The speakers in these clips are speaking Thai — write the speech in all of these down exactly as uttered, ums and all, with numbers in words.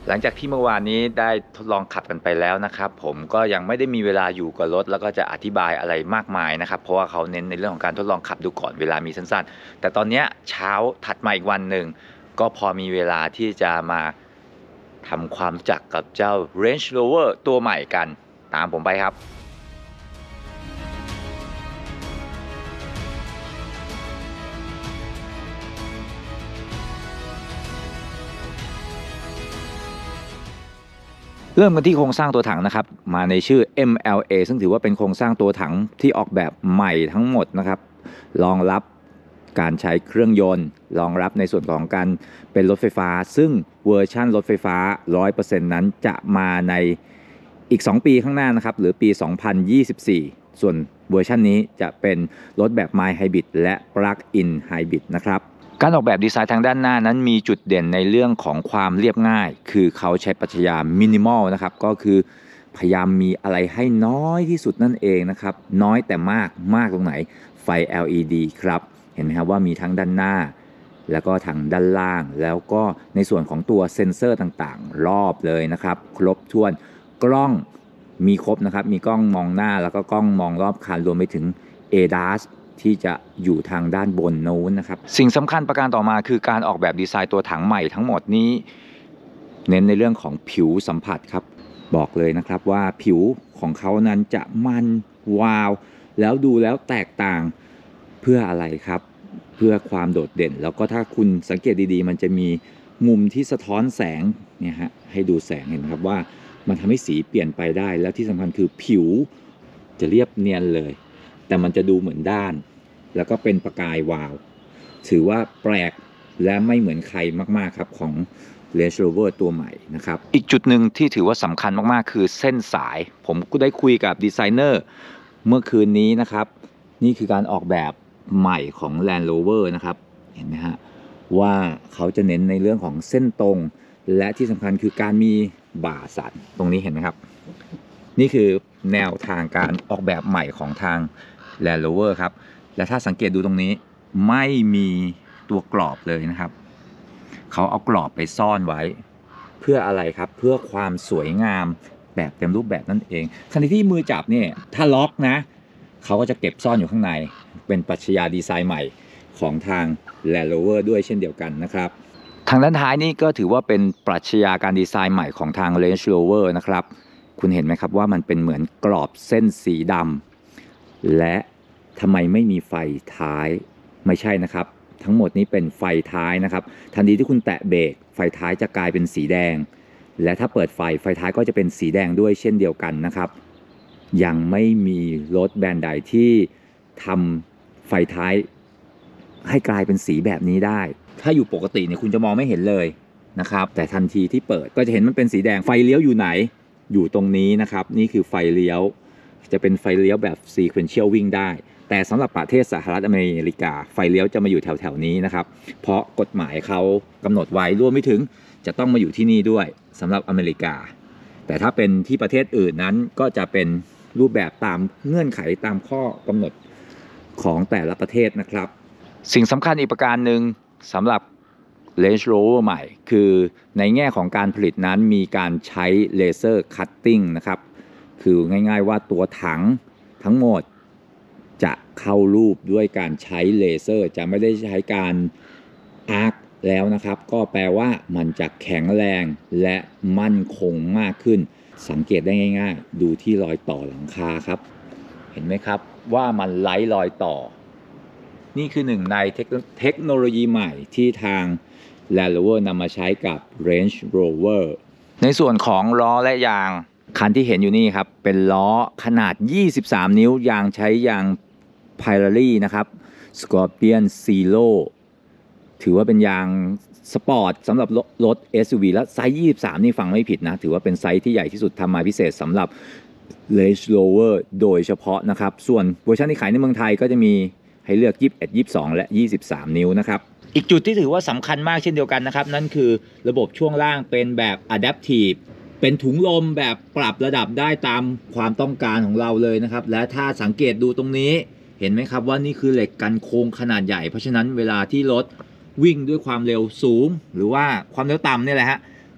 หลังจากที่เมื่อวานนี้ได้ทดลองขับกันไปแล้วนะครับผมก็ยังไม่ได้มีเวลาอยู่กับรถแล้วก็จะอธิบายอะไรมากมายนะครับเพราะว่าเขาเน้นในเรื่องของการทดลองขับดูก่อนเวลามีสั้นๆแต่ตอนนี้เช้าถัดมาอีกวันหนึ่งก็พอมีเวลาที่จะมาทำความรู้จักกับเจ้า Range Rover ตัวใหม่กันตามผมไปครับเริ่มกันที่โครงสร้างตัวถังนะครับมาในชื่อ เอ็ม แอล เอ ซึ่งถือว่าเป็นโครงสร้างตัวถังที่ออกแบบใหม่ทั้งหมดนะครับรองรับการใช้เครื่องยนต์รองรับในส่วนของการเป็นรถไฟฟ้าซึ่งเวอร์ชั่นรถไฟฟ้า ร้อยเปอร์เซ็นต์ นั้นจะมาในอีกสองปีข้างหน้านะครับหรือปี สองพันยี่สิบสี่ ส่วนเวอร์ชันนี้จะเป็นรถแบบ Mild Hybrid และ Plug-in Hybrid นะครับการออกแบบดีไซน์ทางด้านหน้านั้นมีจุดเด่นในเรื่องของความเรียบง่ายคือเขาใช้ปรัชญามินิมอลนะครับก็คือพยายามมีอะไรให้น้อยที่สุดนั่นเองนะครับน้อยแต่มากมากตรงไหนไฟ แอล อี ดี ครับเห็นไหมครับว่ามีทั้งด้านหน้าแล้วก็ทางด้านล่างแล้วก็ในส่วนของตัวเซ็นเซอร์ต่างๆรอบเลยนะครับครบถ้วนกล้องมีครบนะครับมีกล้องมองหน้าแล้วก็กล้องมองรอบคันรวมไปถึง เอ ดาสที่จะอยู่ทางด้านบนโน้นนะครับสิ่งสำคัญประการต่อมาคือการออกแบบดีไซน์ตัวถังใหม่ทั้งหมดนี้เน้นในเรื่องของผิวสัมผัสครับบอกเลยนะครับว่าผิวของเขานั้นจะมันวาวแล้วดูแล้วแตกต่างเพื่ออะไรครับเพื่อความโดดเด่นแล้วก็ถ้าคุณสังเกตดีๆมันจะมีมุมที่สะท้อนแสงเนี่ยฮะให้ดูแสงเห็นครับว่ามันทำให้สีเปลี่ยนไปได้แล้วที่สำคัญคือผิวจะเรียบเนียนเลยแต่มันจะดูเหมือนด้านแล้วก็เป็นประกายวาวถือว่าแปลกและไม่เหมือนใครมากๆครับของ Range Rover ตัวใหม่นะครับอีกจุดหนึ่งที่ถือว่าสำคัญมากๆคือเส้นสายผมก็ได้คุยกับดีไซเนอร์เมื่อคืนนี้นะครับนี่คือการออกแบบใหม่ของ Land Rover นะครับเห็นไหมฮะว่าเขาจะเน้นในเรื่องของเส้นตรงและที่สำคัญคือการมีบ่าสันตรงนี้เห็นไหมครับนี่คือแนวทางการออกแบบใหม่ของทาง Land Rover ครับและถ้าสังเกตดูตรงนี้ไม่มีตัวกรอบเลยนะครับเขาเอากรอบไปซ่อนไว้เพื่ออะไรครับเพื่อความสวยงามแบบเต็มรูปแบบนั่นเองขณะที่มือจับเนี่ยถ้าล็อกนะเขาก็จะเก็บซ่อนอยู่ข้างในเป็นปรัชญาดีไซน์ใหม่ของทาง Land Rover ด้วยเช่นเดียวกันนะครับทางด้านท้ายนี่ก็ถือว่าเป็นปรัชญาการดีไซน์ใหม่ของทาง Range Rover นะครับคุณเห็นไหมครับว่ามันเป็นเหมือนกรอบเส้นสีดำและทำไมไม่มีไฟท้ายไม่ใช่นะครับทั้งหมดนี้เป็นไฟท้ายนะครับทันทีที่คุณแตะเบรกไฟท้ายจะกลายเป็นสีแดงและถ้าเปิดไฟไฟท้ายก็จะเป็นสีแดงด้วยเช่นเดียวกันนะครับยังไม่มีรถแบรนด์ใดที่ทำไฟท้ายให้กลายเป็นสีแบบนี้ได้ถ้าอยู่ปกติเนี่ยคุณจะมองไม่เห็นเลยนะครับแต่ทันทีที่เปิดก็จะเห็นมันเป็นสีแดงไฟเลี้ยวอยู่ไหนอยู่ตรงนี้นะครับนี่คือไฟเลี้ยวจะเป็นไฟเลี้ยวแบบ sequential วิ่งได้แต่สำหรับประเทศสหรัฐอเมริกาไฟเลี้ยวจะมาอยู่แถวๆนี้นะครับเพราะกฎหมายเขากำหนดไว้รวมไปถึงจะต้องมาอยู่ที่นี่ด้วยสำหรับอเมริกาแต่ถ้าเป็นที่ประเทศอื่นนั้นก็จะเป็นรูปแบบตามเงื่อนไขตามข้อกำหนดของแต่ละประเทศนะครับสิ่งสำคัญอีกประการหนึ่งสำหรับ Range Rover ใหม่คือในแง่ของการผลิตนั้นมีการใช้เลเซอร์คัตติ้งนะครับคือง่ายๆว่าตัวถังทั้งหมดจะเข้ารูปด้วยการใช้เลเซอร์จะไม่ได้ใช้การอาร์คแล้วนะครับก็แปลว่ามันจะแข็งแรงและมั่นคงมากขึ้นสังเกตได้ง่ายๆดูที่รอยต่อหลังคาครับเห็นไหมครับว่ามันไร้รอยต่อนี่คือหนึ่งในเทคโนโลยีใหม่ที่ทาง Land Rover นำมาใช้กับ Range Rover ในส่วนของล้อและยางคันที่เห็นอยู่นี่ครับเป็นล้อขนาดยี่สิบสามนิ้วยางใช้ยาง Pirelli นะครับ Scorpion Zero ถือว่าเป็นยางสปอร์ตสำหรับรถ เอส ยู วี และไซส์ยี่สิบสามนี่ฟังไม่ผิดนะถือว่าเป็นไซส์ที่ใหญ่ที่สุดทำมาพิเศษสำหรับ Range Rover โดยเฉพาะนะครับส่วนเวอร์ชันที่ขายในเมืองไทยก็จะมีให้เลือกยี่สิบเอ็ด ยี่สิบสองและยี่สิบสามนิ้วนะครับอีกจุดที่ถือว่าสำคัญมากเช่นเดียวกันนะครับนั่นคือระบบช่วงล่างเป็นแบบ Adaptiveเป็นถุงลมแบบปรับระดับได้ตามความต้องการของเราเลยนะครับและถ้าสังเกตดูตรงนี้เห็นไหมครับว่านี่คือเหล็กกันโค้งขนาดใหญ่เพราะฉะนั้นเวลาที่รถวิ่งด้วยความเร็วสูงหรือว่าความเร็วต่ำนี่แหละฮะ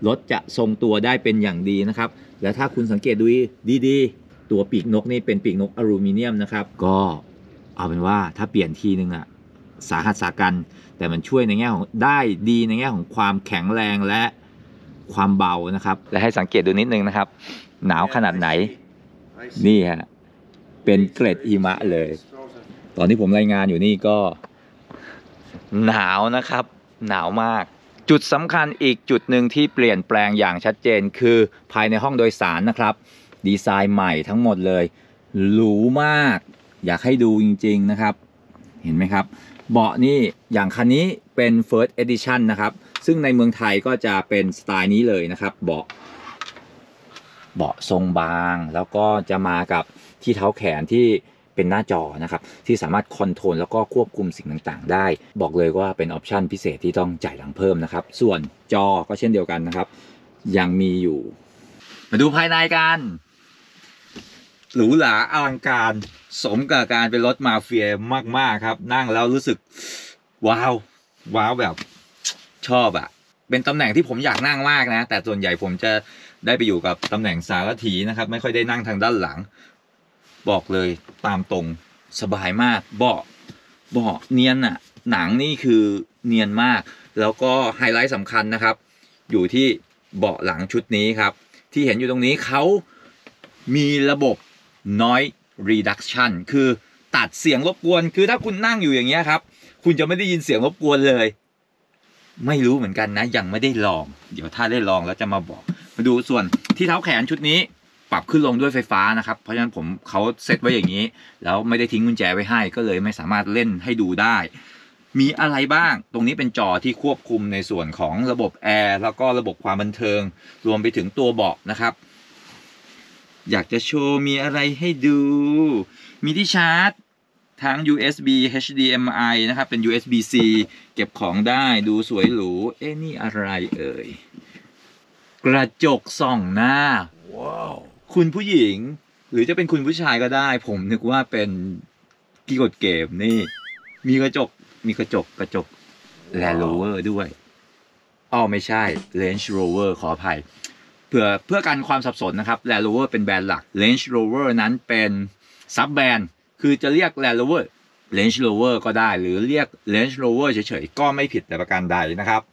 รถจะทรงตัวได้เป็นอย่างดีนะครับและถ้าคุณสังเกตดูดีๆตัวปีกนกนี่เป็นปีกนกอลูมิเนียมนะครับก็เอาเป็นว่าถ้าเปลี่ยนทีนึงอะสาหัสสากันแต่มันช่วยในแง่ของได้ดีในแง่ของความแข็งแรงและความเบานะครับและให้สังเกตดูนิดนึงนะครับหนาวขนาดไหนนี่ฮะเป็นเกล็ดหิมะเลยตอนที่ผมรายงานอยู่นี่ก็หนาวนะครับหนาวมากจุดสำคัญอีกจุดหนึ่งที่เปลี่ยนแปลงอย่างชัดเจนคือภายในห้องโดยสารนะครับดีไซน์ใหม่ทั้งหมดเลยหรูมากอยากให้ดูจริงๆนะครับเห็นไหมครับเบาะนี่อย่างคันนี้เป็น First Edition นะครับซึ่งในเมืองไทยก็จะเป็นสไตล์นี้เลยนะครับเบาะเบาะทรงบางแล้วก็จะมากับที่เท้าแขนที่เป็นหน้าจอนะครับที่สามารถคอนโทรลแล้วก็ควบคุมสิ่งต่างๆได้บอกเลยว่าเป็นออปชันพิเศษที่ต้องจ่ายตังค์เพิ่มนะครับส่วนจอก็เช่นเดียวกันนะครับยังมีอยู่มาดูภายในกันหรูหราอลังการสมกับการเป็นรถมาเฟียมากๆครับนั่งแล้วรู้สึกว้าวว้าวแบบชอบอะเป็นตำแหน่งที่ผมอยากนั่งมากนะแต่ส่วนใหญ่ผมจะได้ไปอยู่กับตำแหน่งสารถีนะครับไม่ค่อยได้นั่งทางด้านหลังบอกเลยตามตรงสบายมากเบาะเบาะเนียนอะหนังนี่คือเนียนมากแล้วก็ไฮไลท์สำคัญนะครับอยู่ที่เบาะหลังชุดนี้ครับที่เห็นอยู่ตรงนี้เขามีระบบ noise reduction คือตัดเสียงรบกวนคือถ้าคุณนั่งอยู่อย่างเงี้ยครับคุณจะไม่ได้ยินเสียงรบกวนเลยไม่รู้เหมือนกันนะยังไม่ได้ลองเดี๋ยวถ้าได้ลองแล้วจะมาบอกมาดูส่วนที่เท้าแขนชุดนี้ปรับขึ้นลงด้วยไฟฟ้านะครับเพราะฉะนั้นผมเขาเซตไว้อย่างนี้แล้วไม่ได้ทิ้งกุญแจไว้ให้ก็เลยไม่สามารถเล่นให้ดูได้มีอะไรบ้างตรงนี้เป็นจอที่ควบคุมในส่วนของระบบแอร์แล้วก็ระบบความบันเทิงรวมไปถึงตัวเบาะนะครับอยากจะโชว์มีอะไรให้ดูมีที่ชาร์จทั้ง ยู เอส บี เอช ดี เอ็ม ไอ นะครับเป็น ยู เอส บี ซี เก็บของได้ดูสวยหรูเอ๊ะนี่อะไรเอ่ยกระจกส่องหน้าว้าวคุณผู้หญิงหรือจะเป็นคุณผู้ชายก็ได้ผมนึกว่าเป็นกีกดเกมนี่มีกระจกมีกระจกกระจก Land Rover ด้วยอ๋อไม่ใช่ Range Rover ขออภัยเพื่อเพื่อกันความสับสนนะครับ Land Rover เป็นแบรนด์หลัก Range Rover นั้นเป็นซับแบรนด์คือจะเรียก Land Rover Range Rover ก็ได้หรือเรียก Range Rover เฉยๆก็ไม่ผิดแต่ประการใดนะครับ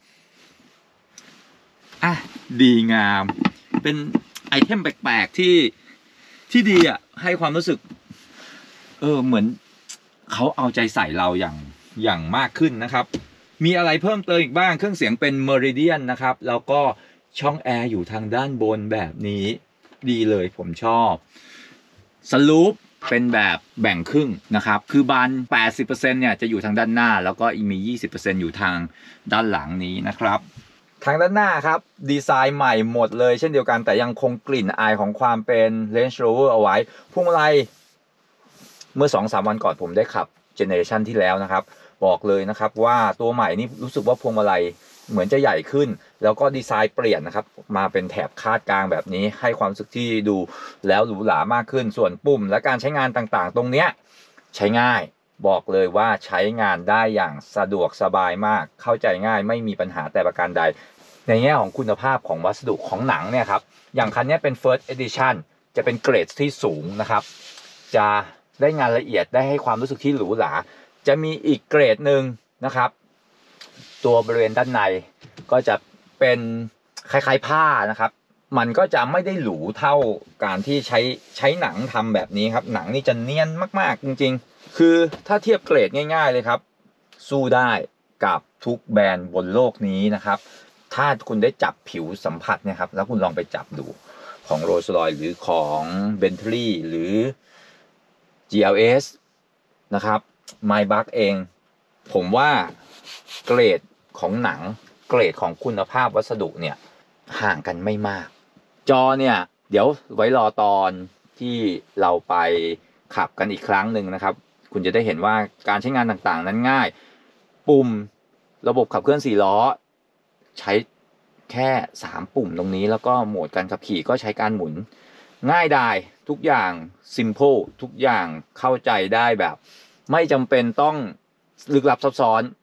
อ่ะดีงามเป็นไอเทมแปลกๆที่ที่ดีอ่ะให้ความรู้สึกเออเหมือนเขาเอาใจใส่เราอย่างอย่างมากขึ้นนะครับมีอะไรเพิ่มเติมอีกบ้างเครื่องเสียงเป็น Meridian นะครับแล้วก็ช่องแอร์อยู่ทางด้านบนแบบนี้ดีเลยผมชอบสลูปเป็นแบบแบ่งครึ่งนะครับคือบาน แปดสิบเปอร์เซ็นต์ เนี่ยจะอยู่ทางด้านหน้าแล้วก็อีกมี ยี่สิบเปอร์เซ็นต์ อยู่ทางด้านหลังนี้นะครับทางด้านหน้าครับดีไซน์ใหม่หมดเลยเช่นเดียวกันแต่ยังคงกลิ่นอายของความเป็น Range Rover เอาไว้พวงมาลัยเมื่อ สองสาม วันก่อนผมได้ขับเจเนอเรชันที่แล้วนะครับบอกเลยนะครับว่าตัวใหม่นี่รู้สึกว่าพวงมาลัยเหมือนจะใหญ่ขึ้นแล้วก็ดีไซน์เปลี่ยนนะครับมาเป็นแถบคาดกลางแบบนี้ให้ความรู้สึกที่ดูแล้วหรูหรามากขึ้นส่วนปุ่มและการใช้งานต่างๆตรงเนี้ยใช้ง่ายบอกเลยว่าใช้งานได้อย่างสะดวกสบายมากเข้าใจง่ายไม่มีปัญหาแต่ประการใดในแง่ของคุณภาพของวัสดุของหนังเนี่ยครับอย่างคันนี้เป็น First Edition จะเป็นเกรดที่สูงนะครับจะได้งานละเอียดได้ให้ความรู้สึกที่หรูหราจะมีอีกเกรดหนึ่งนะครับตัวบริเวณด้านในก็จะเป็นคล้ายๆผ้านะครับมันก็จะไม่ได้หรูเท่าการที่ใช้ใช้หนังทำแบบนี้ครับหนังนี่จะเนียนมากๆจริงๆคือถ้าเทียบเกรดง่ายๆเลยครับสู้ได้กับทุกแบรนด์บนโลกนี้นะครับถ้าคุณได้จับผิวสัมผัสเนี่ยครับแล้วคุณลองไปจับดูของ Rolls-Royce หรือของ Bentley หรือ จี แอล เอส นะครับ Maybach เองผมว่าเกรดของหนังเกรดของคุณภาพวัสดุเนี่ยห่างกันไม่มากจอเนี่ยเดี๋ยวไว้รอตอนที่เราไปขับกันอีกครั้งหนึ่งนะครับคุณจะได้เห็นว่าการใช้งานต่างๆนั้นง่ายปุ่มระบบขับเคลื่อนสี่ล้อใช้แค่สามปุ่มตรงนี้แล้วก็โหมดการขับขี่ก็ใช้การหมุนง่ายดายทุกอย่าง simple ทุกอย่างเข้าใจได้แบบไม่จำเป็นต้องลึกลับซับซ้อน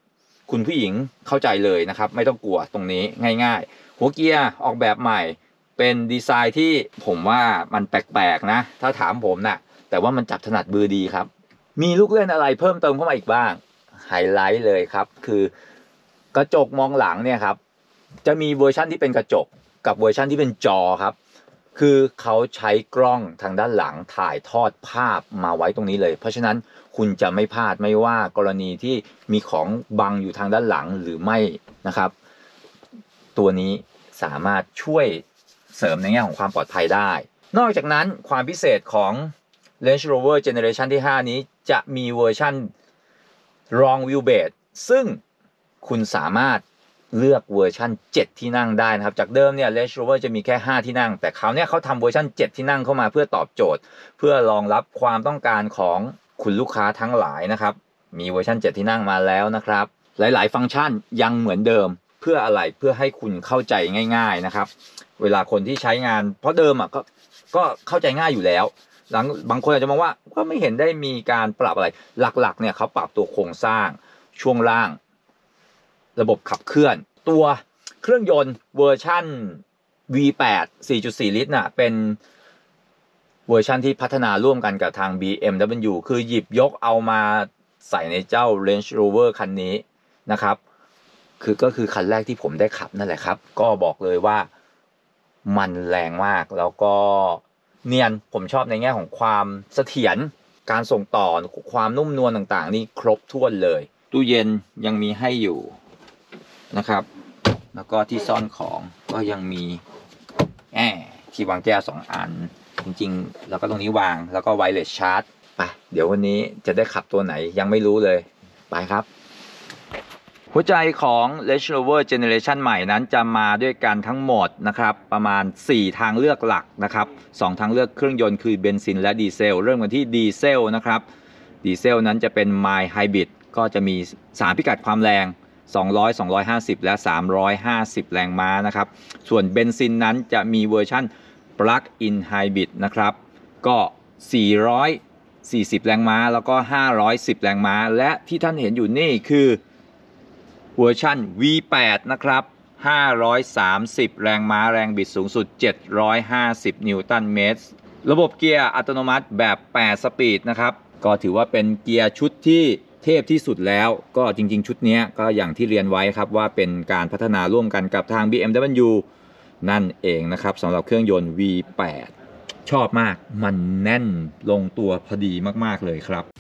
คุณผู้หญิงเข้าใจเลยนะครับไม่ต้องกลัวตรงนี้ง่ายๆหัวเกียร์ออกแบบใหม่เป็นดีไซน์ที่ผมว่ามันแปลกๆนะถ้าถามผมนะแต่ว่ามันจับถนัดมือดีครับมีลูกเล่นอะไรเพิ่มเติมเข้ามาอีกบ้างไฮไลท์เลยครับคือกระจกมองหลังเนี่ยครับจะมีเวอร์ชันที่เป็นกระจกกับเวอร์ชันที่เป็นจอครับคือเขาใช้กล้องทางด้านหลังถ่ายทอดภาพมาไว้ตรงนี้เลยเพราะฉะนั้นคุณจะไม่พลาดไม่ว่ากรณีที่มีของบังอยู่ทางด้านหลังหรือไม่นะครับตัวนี้สามารถช่วยเสริมในแง่ของความปลอดภัยได้นอกจากนั้นความพิเศษของ Range Rover Generation ที่ ห้า นี้จะมีเวอร์ชัน Long Wheelbase ซึ่งคุณสามารถเลือกเวอร์ชันเจ็ดที่นั่งได้นะครับจากเดิมเนี่ย Range Rover จะมีแค่ห้าที่นั่งแต่คราวนี้เขาทำเวอร์ชันเจ็ดที่นั่งเข้ามาเพื่อตอบโจทย์เพื่อรองรับความต้องการของคุณลูกค้าทั้งหลายนะครับมีเวอร์ชันเจ็ดที่นั่งมาแล้วนะครับหลายๆฟังก์ชันยังเหมือนเดิมเพื่ออะไรเพื่อให้คุณเข้าใจง่ายๆนะครับเวลาคนที่ใช้งานเพราะเดิมอ่ะก็ก็เข้าใจง่ายอยู่แล้วหลังบางคนอาจจะมองว่าก็ไม่เห็นได้มีการปรับอะไรหลักๆเนี่ยเขาปรับตัวโครงสร้างช่วงล่างระบบขับเคลื่อนตัวเครื่องยนต์เวอร์ชัน วี แปด สี่จุดสี่ ลิตรน่ะเป็นเวอร์ชันที่พัฒนาร่วมกันกับทาง บี เอ็ม ดับเบิลยู คือหยิบยกเอามาใส่ในเจ้า Range Rover คันนี้นะครับคือก็คือคันแรกที่ผมได้ขับนั่นแหละครับก็บอกเลยว่ามันแรงมากแล้วก็เนียนผมชอบในแง่ของความเสถียรการส่งต่อความนุ่มนวลต่างๆนี่ครบถ้วนเลยตู้เย็นยังมีให้อยู่นะครับแล้วก็ที่ซ่อนของก็ยังมีแอบที่วางแก้วสองอันจริงๆแล้วก็ตรงนี้วางแล้วก็ไวเลสชาร์จไปเดี๋ยววันนี้จะได้ขับตัวไหนยังไม่รู้เลยไปครับหัวใจของ Range Rover Generation ใหม่นั้นจะมาด้วยกันทั้งหมดนะครับประมาณสี่ทางเลือกหลักนะครับสองทางเลือกเครื่องยนต์คือเบนซินและดีเซลเริ่มกันที่ดีเซลนะครับดีเซลนั้นจะเป็น Mild Hybrid ก็จะมีสามพิกัดความแรงสองร้อย สองร้อยห้าสิบ และสามร้อยห้าสิบแรงม้านะครับส่วนเบนซินนั้นจะมีเวอร์ชัน Plug-in Hybrid นะครับก็สี่ร้อยสี่สิบแรงม้าแล้วก็ห้าร้อยสิบแรงม้าและที่ท่านเห็นอยู่นี่คือเวอร์ชัน วี แปด นะครับห้าร้อยสามสิบแรงม้าแรงบิดสูงสุดเจ็ดร้อยห้าสิบนิวตันเมตรระบบเกียร์อัตโนมัติแบบแปดสปีดนะครับก็ถือว่าเป็นเกียร์ชุดที่เทพที่สุดแล้วก็จริงๆชุดนี้ก็อย่างที่เรียนไว้ครับว่าเป็นการพัฒนาร่วมกันกับทาง บี เอ็ม ดับเบิลยู นั่นเองนะครับสำหรับเครื่องยนต์ วี แปด ชอบมากมันแน่นลงตัวพอดีมากๆเลยครับ